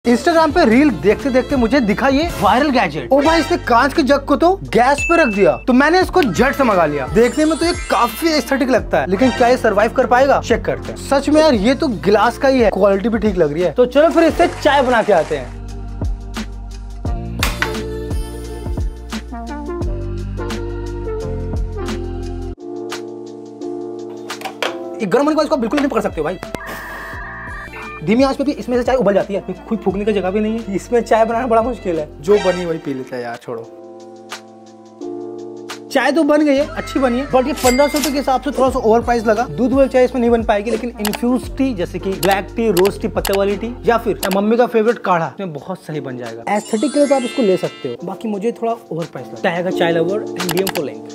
Instagram पे reel देखते देखते मुझे दिखा ये वायरल गैजेट। ओ भाई, इसने कांच के जग को तो गैस पे रख दिया, तो मैंने इसको झट से मंगा लिया। देखने में तो ये काफी एस्थेटिक लगता है, लेकिन क्या ये सरवाइव कर पाएगा, चेक करते हैं। सच में यार, ये तो गिलास का ही है, क्वालिटी भी ठीक लग रही है। तो चलो फिर इससे चाय बना के आते हैं। गर्म होने के बाद इसको बिल्कुल नहीं पकड़ सकते हो भाई। धीमी आंच पे भी इसमें से चाय उबल जाती है, कोई फूकने की जगह भी नहीं है। इसमें चाय बनाना बड़ा मुश्किल है, जो बनी वही पी लेता है यार, छोड़ो। चाय तो बन गई है, अच्छी बनी है, बट ये 1500 रुपए के हिसाब से थोड़ा सा ओवर प्राइस लगा। दूध वाली चाय इसमें नहीं बन पाएगी, लेकिन इन्फ्यूज टी जैसे कि ब्लैक टी, रोज टी, पत्ते वाली टी, या फिर मम्मी का फेवरेट काढ़ा, इसमें बहुत सही बन जाएगा। एस्थेटिक के लिए तो आप इसको ले सकते हो, बाकी मुझे थोड़ा ओवर प्राइस लगा। Chai lover and DM for link.